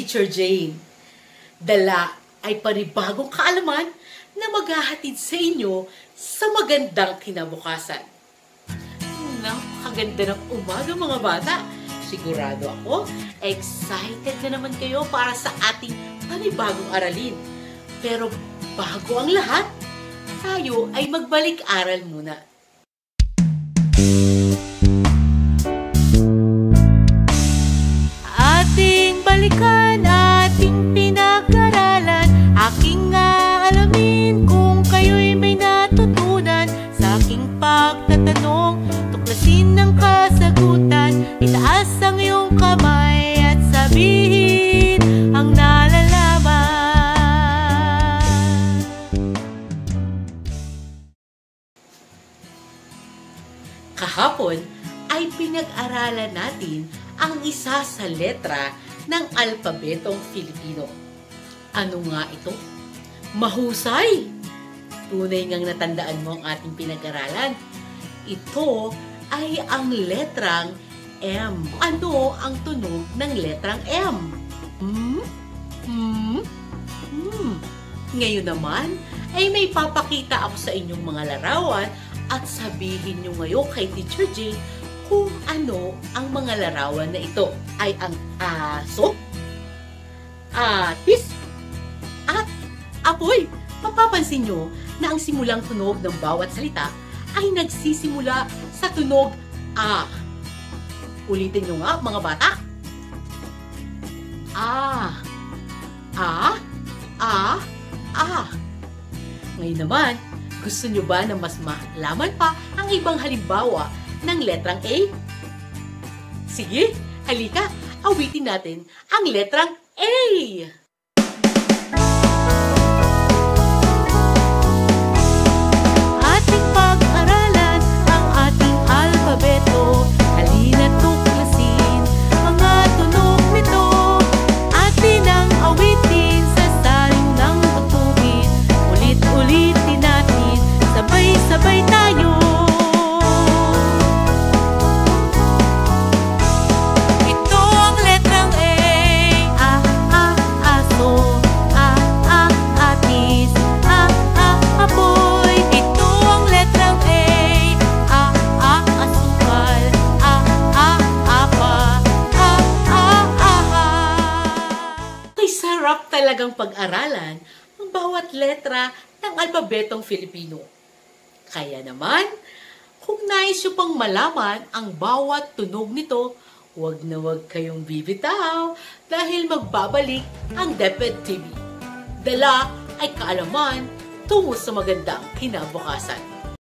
Teacher Jane. Dala ay panibagong kaalaman na maghahatid sa inyo sa magandang kinabukasan. Napakaganda ng umaga mga bata. Sigurado ako, excited na naman kayo para sa ating panibagong aralin. Pero bago ang lahat, tayo ay magbalik-aral muna. Ating balikan, ating pinag-aralan, aking alamin kung kayo'y may natutunan sa aking pagtatanong. Tuklasin ng kasagutan, itaas ang iyong kamay at sabihin ang nalalaman. Kahapon ay pinag-aralan natin ang isa sa letra ng alpabetong Filipino. Ano nga ito? Mahusay! Tunay ngang natandaan mo ang ating pinag-aralan. Ito ay ang letrang M. Ano ang tunog ng letrang M? Ngayon naman ay may papakita ako sa inyong mga larawan at sabihin nyo ngayon kay Teacher Jane kung ano ang mga larawan na ito. Ay ang aso, atis, at apoy. Mapapansin nyo na ang simulang tunog ng bawat salita ay nagsisimula sa tunog A. Ulitin nyo nga mga bata. A. A. A. A. Ngayon naman, gusto nyo ba na mas malaman pa ang ibang halimbawa ng letrang A? Sige, halika, awitin natin ang letrang A. Ating pag-aralan ang ating alpabeto, halina't tuklasin mga tunog nito. Atin ang awitin sa saling ng tugtugin, ulit-ulitin natin, sabay-sabay tayo. Talagang pag-aralan ang bawat letra ng alpabetong Filipino. Kaya naman, kung nais nyo pang malaman ang bawat tunog nito, huwag na huwag kayong bibitaw dahil magbabalik ang DepEd TV. Dala ay kaalaman tungo sa magandang kinabukasan.